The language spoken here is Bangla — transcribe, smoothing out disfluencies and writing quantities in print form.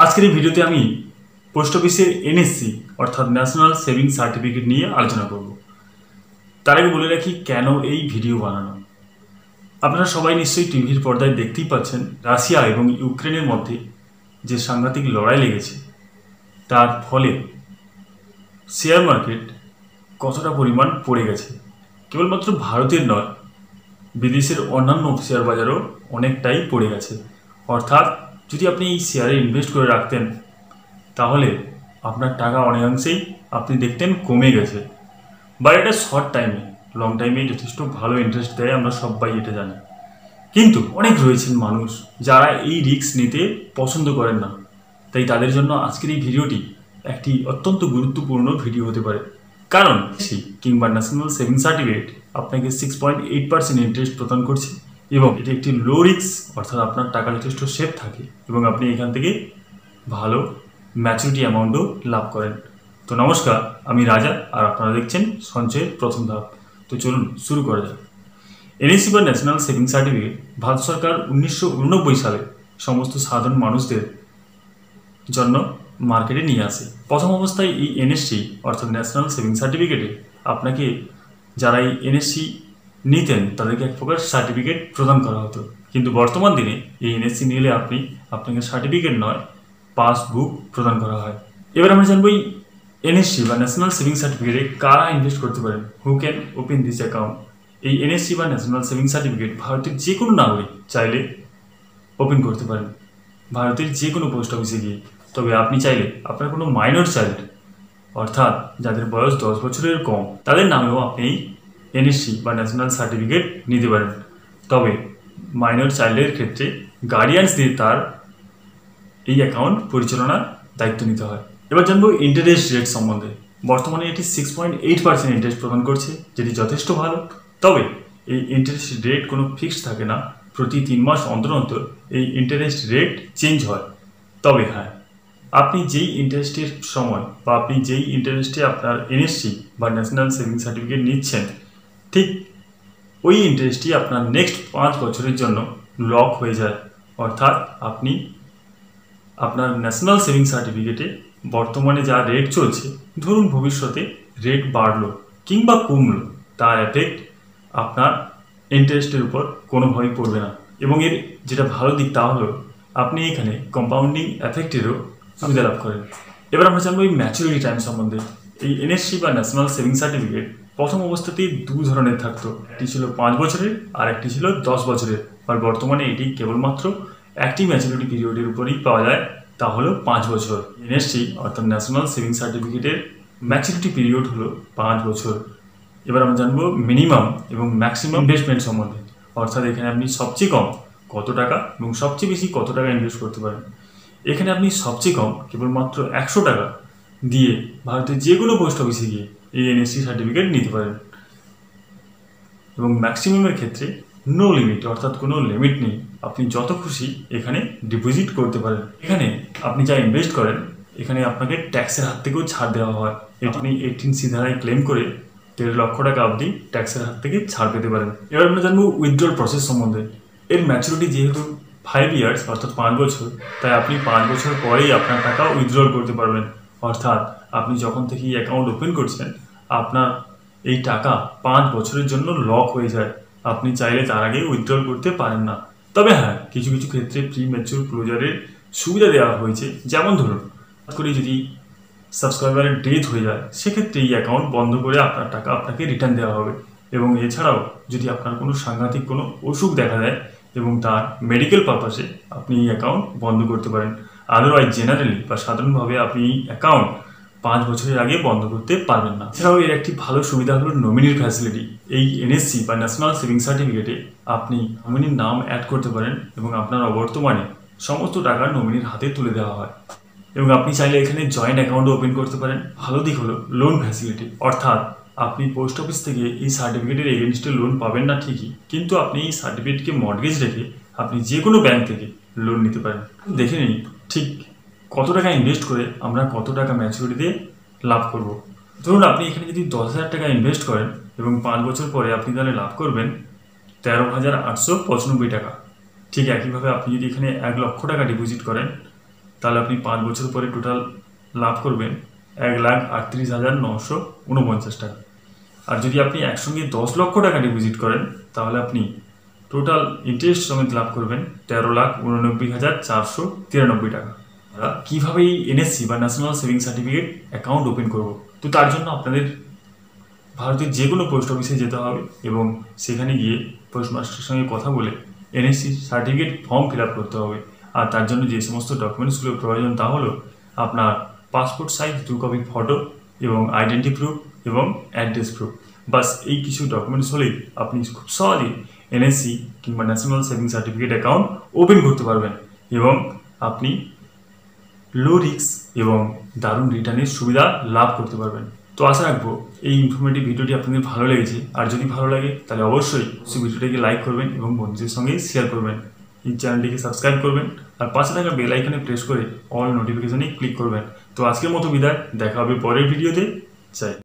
আজকের এই ভিডিওতে আমি পোস্ট অফিসের এনএসসি অর্থাৎ ন্যাশনাল সেভিং সার্টিফিকেট নিয়ে আলোচনা করব। তার আগে বলে রাখি কেন এই ভিডিও বানানো। আপনারা সবাই নিশ্চয়ই টিভির পর্দায় দেখতেই পাচ্ছেন রাশিয়া এবং ইউক্রেনের মধ্যে যে সাংঘাতিক লড়াই লেগেছে, তার ফলে শেয়ার মার্কেট কতটা পরিমাণ পড়ে গেছে। কেবলমাত্র ভারতের নয়, বিদেশের অন্যান্য শেয়ার বাজারও অনেকটাই পড়ে গেছে। অর্থাৎ যদি আপনি এই শেয়ারে ইনভেস্ট করে রাখতেন তাহলে আপনার টাকা অনেকাংশেই আপনি দেখতেন কমে গেছে। বা এটা শর্ট টাইমে, লং টাইমে যথেষ্ট ভালো ইন্টারেস্ট দেয়, আমরা সবাই এটা জানি। কিন্তু অনেক রয়েছেন মানুষ যারা এই রিস্ক নিতে পছন্দ করেন না। তাই তাদের জন্য আজকের এই ভিডিওটি একটি অত্যন্ত গুরুত্বপূর্ণ ভিডিও হতে পারে। কারণ কিংবা ন্যাশনাল সেভিং সার্টিফিকেট আপনাকে 6.8% ইন্টারেস্ট প্রদান করছে এবং এটি একটি লো রিস্ক, অর্থাৎ আপনার টাকা যথেষ্ট সেফ থাকে এবং আপনি এখান থেকে ভালো ম্যাচুরিটি অ্যামাউন্টও লাভ করেন। তো নমস্কার, আমি রাজা আর আপনারা দেখছেন সঞ্চয়ের প্রথম ধাপ। তো চলুন শুরু করা যাক। এনএসসি বা ন্যাশনাল সেভিং সার্টিফিকেট ভারত সরকার 1989 সালে সমস্ত সাধারণ মানুষদের জন্য মার্কেটে নিয়ে আসে। প্রথম অবস্থায় এই এনএসসি অর্থাৎ ন্যাশনাল সেভিং সার্টিফিকেটে আপনাকে যারা এই এনএসসি নিতেন তাদেরকে এক প্রকার সার্টিফিকেট প্রদান করা হতো। কিন্তু বর্তমান দিনে এই এনএসসি নিলে আপনাকে সার্টিফিকেট নয়, পাসবুক প্রদান করা হয়। এবার আমরা জানবো এই এনএসসি বা ন্যাশনাল সেভিং সার্টিফিকেটে কারা ইনভেস্ট করতে পারেন, who can open this account. এই এনএসসি বা ন্যাশনাল সেভিং সার্টিফিকেট ভারতের যে কোনো নাগরিক চাইলে ওপেন করতে পারেন, ভারতের যে কোনো পোস্ট অফিসে গিয়ে। তবে আপনি চাইলে আপনার কোনো মাইনর চাইল্ড, অর্থাৎ যাদের বয়স 10 বছরের কম, তাদের নামেও আপনি এই এনএসসি বা ন্যাশনাল সার্টিফিকেট নিতে পারেন। তবে মাইনর চাইল্ডের ক্ষেত্রে গার্ডিয়ানসদের তার এই অ্যাকাউন্ট পরিচালনার দায়িত্ব নিতে হয়। এবার জানবো ইন্টারেস্ট রেট সম্বন্ধে। বর্তমানে এটি 6.8% ইন্টারেস্ট প্রদান করছে, যেটি যথেষ্ট ভালো। তবে এই ইন্টারেস্ট রেট কোনো ফিক্সড থাকে না, প্রতি 3 মাস অন্তর অন্তর এই ইন্টারেস্ট রেট চেঞ্জ হয়। তবে হ্যাঁ, আপনি যেই ইন্টারেস্টের সময় বা আপনি যেই ইন্টারেস্টে আপনার এনএসসি বা ন্যাশনাল সেভিং সার্টিফিকেট নিচ্ছেন, ঠিক ওই ইন্টারেস্টই আপনার নেক্সট 5 বছরের জন্য লক হয়ে যায়। অর্থাৎ আপনি আপনার ন্যাশনাল সেভিং সার্টিফিকেটে বর্তমানে যা রেট চলছে, ধরুন ভবিষ্যতে রেট বাড়লো কিংবা কমলো, তার এফেক্ট আপনার ইন্টারেস্টের উপর কোনোভাবেই পড়বে না। এবং এর যেটা ভালো দিক তা হলো আপনি এখানে কম্পাউন্ডিং এফেক্টেরও সুবিধা লাভ করেন। এবার আমরা জানবো এই ম্যাচুরিটি টাইম সম্বন্ধে। এই এনএসসি বা ন্যাশনাল সেভিং সার্টিফিকেট প্রথম অবস্থাতেই 2 ধরনের থাকতো। একটি ছিল 5 বছরের আর একটি ছিল 10 বছরের। আর বর্তমানে এটি কেবলমাত্র একটি ম্যাচুরিটি পিরিয়ডের উপরেই পাওয়া যায়, তা হলো 5 বছর। এনএসসি অর্থাৎ ন্যাশনাল সেভিং সার্টিফিকেটের ম্যাচুরিটি পিরিয়ড হলো 5 বছর। এবার আমরা জানবো মিনিমাম এবং ম্যাক্সিমাম ইনভেস্টমেন্ট সম্বন্ধে। অর্থাৎ এখানে আপনি সবচেয়ে কম কত টাকা এবং সবচেয়ে বেশি কত টাকা ইনভেস্ট করতে পারেন। এখানে আপনি সবচেয়ে কম কেবলমাত্র 100 টাকা দিয়ে ভারতের যে কোনো পোস্ট অফিসে গিয়ে এই এনএসসি সার্টিফিকেট নিতে পারেন। এবং ম্যাক্সিমামের ক্ষেত্রে নো লিমিট, অর্থাৎ কোনো লিমিট নেই, আপনি যত খুশি এখানে ডিপোজিট করতে পারেন। এখানে আপনি যা ইনভেস্ট করেন এখানে আপনাকে ট্যাক্সের হাত থেকেও ছাড় দেওয়া হয়। আপনি 18C ধারায় ক্লেম করে 1.5 লক্ষ টাকা অবধি ট্যাক্সের হাত থেকে ছাড় পেতে পারেন। এবার আমরা জানবো উইথড্রল প্রসেস সম্বন্ধে। এর ম্যাচুরিটি যেহেতু 5 ইয়ার্স অর্থাৎ 5 বছর, তাই আপনি 5 বছর পরেই আপনার টাকা উইথড্রল করতে পারবেন। অর্থাৎ আপনি যখন থেকে এই অ্যাকাউন্ট ওপেন করছেন আপনার এই টাকা 5 বছরের জন্য লক হয়ে যায়। আপনি চাইলে তার আগে উইথড্রল করতে পারেন না। তবে হ্যাঁ, কিছু কিছু ক্ষেত্রে প্রি ম্যাচিউর ক্লোজারের সুবিধা দেওয়া হয়েছে। যেমন ধরুন হঠাৎ করে যদি সাবস্ক্রাইবারের ডেথ হয়ে যায়, সেক্ষেত্রে এই অ্যাকাউন্ট বন্ধ করে আপনার টাকা আপনাকে রিটার্ন দেওয়া হবে। এবং এছাড়াও যদি আপনার কোনো সাংঘাতিক কোনো অসুখ দেখা দেয় এবং তার মেডিকেল পারপাসে আপনি এই অ্যাকাউন্ট বন্ধ করতে পারেন। আদারওয়াইজ জেনারেলি বা সাধারণভাবে আপনি এই অ্যাকাউন্ট 5 বছরের আগে বন্ধ করতে পারবেন না। এছাড়াও এর একটি ভালো সুবিধা হলো নমিনির ফ্যাসিলিটি। এই এনএসসি বা ন্যাশনাল সেভিং সার্টিফিকেটে আপনি নমিনির নাম অ্যাড করতে পারেন এবং আপনার অবর্তমানে সমস্ত টাকা নমিনির হাতে তুলে দেওয়া হয়। এবং আপনি চাইলে এখানে জয়েন্ট অ্যাকাউন্টও ওপেন করতে পারেন। ভালো দিক হলো লোন ফ্যাসিলিটি, অর্থাৎ আপনি পোস্ট অফিস থেকে এই সার্টিফিকেটের এগেনস্টে লোন পাবেন না ঠিকই, কিন্তু আপনি এই সার্টিফিকেটকে মর্টগেজ রেখে আপনি যে কোনো ব্যাংক থেকে লোন নিতে পারেন। দেখে নিন ঠিক কত টাকা ইনভেস্ট করে আমরা কত টাকা ম্যাচুরিটিতে লাভ করব। ধরুন আপনি এখানে যদি 10,000 টাকা ইনভেস্ট করেন এবং 5 বছর পরে আপনি তাহলে লাভ করবেন 13,895 টাকা। ঠিক একইভাবে আপনি যদি এখানে 1 লক্ষ টাকা ডিপোজিট করেন তাহলে আপনি 5 বছর পরে টোটাল লাভ করবেন 1,38,949 টাকা। আর যদি আপনি একসঙ্গে 10 লক্ষ টাকা ডিপোজিট করেন তাহলে আপনি টোটাল ইন্টারেস্ট সমেত লাভ করবেন 13,89,493 টাকা। কীভাবে এই এনএসসি বা national savings certificate account open করব, তো তার জন্য আপনাদের ভারতের যে কোনো পোস্ট অফিসে যেতে হবে এবং সেখানে গিয়ে পোস্টমাস্টারের সঙ্গে কথা বলে NSC certificate form fill up করতে হবে। আর তার জন্য যে সমস্ত ডকুমেন্টসগুলো প্রয়োজন তা হলো আপনার পাসপোর্ট সাইজ 2 কপি ফটো এবং আইডেন্টি প্রুফ এবং অ্যাড্রেস প্রুফ। বাস এই কিছু ডকুমেন্টস হলেই আপনি খুব সহজেই এনএসসি কিংবা national savings certificate account open করতে পারবেন এবং আপনি লো রিস্ক এবং দারুণ রিটার্নের সুবিধা লাভ করতে পারবেন। তো আশা রাখবো এই ইনফরমেটিভ ভিডিওটি আপনাদের ভালো লেগেছে। আর যদি ভালো লাগে তাহলে অবশ্যই ভিডিওটিকে লাইক করবেন এবং বন্ধুদের সঙ্গে শেয়ার করবেন। এই চ্যানেলটিকে সাবস্ক্রাইব করবেন আর পাশে থাকা বেল আইকনে প্রেস করে অল নোটিফিকেশনে ক্লিক করবেন। তো আজকের মতো বিদায়, দেখা হবে পরের ভিডিওতে। চাই।